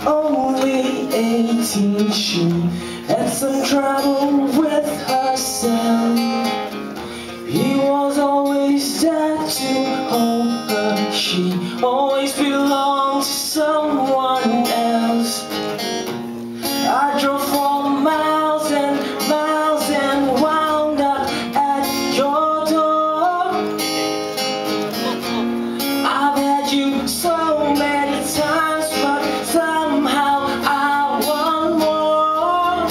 only 18, she had some trouble with herself. He was always there to hold her, she always belonged to someone else. I drove for miles and miles and wound up at your door. I've had you so many times, but somehow I want more.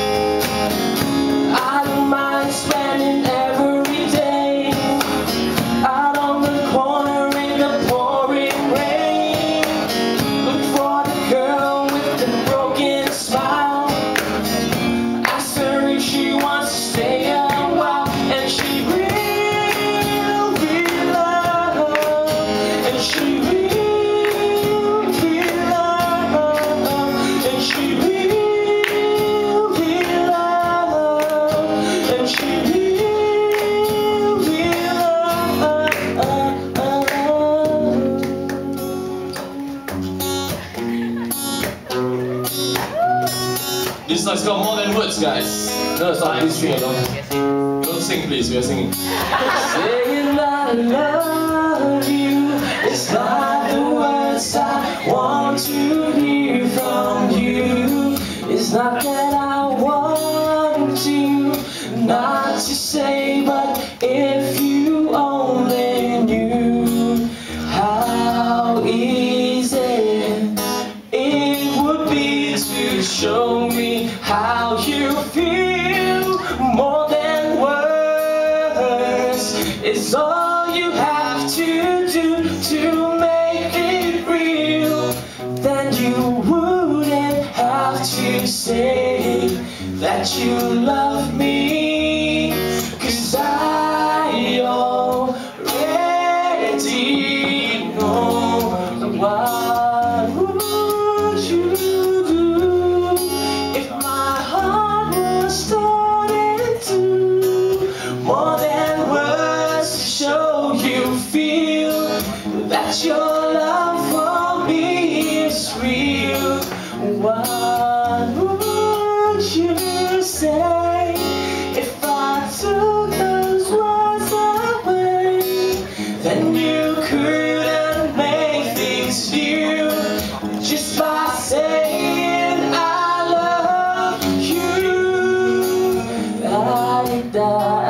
I don't mind spending every day out on the corner in the pouring rain. Look for the girl with the broken smile. Ask her if she wants to stay a while, and she will be loved, and she will be loved, and she will be loved, and she will be loved. This song's got more than words, guys. No, it's not. Please sing along. Don't sing, please. We are singing. Saying I love you, it's not the words I want to hear from you. It's not that I want you not to say, but if you only knew how easy it would be to show me how you feel. More than words is all you have to do to make it real. Then you wouldn't have to say that you love me, 'cause I already know. What would you do if my heart was torn in two? More than words to show you feel that your love for me is real. What would you say if I took those words away? Then you couldn't make things new just by saying I love you.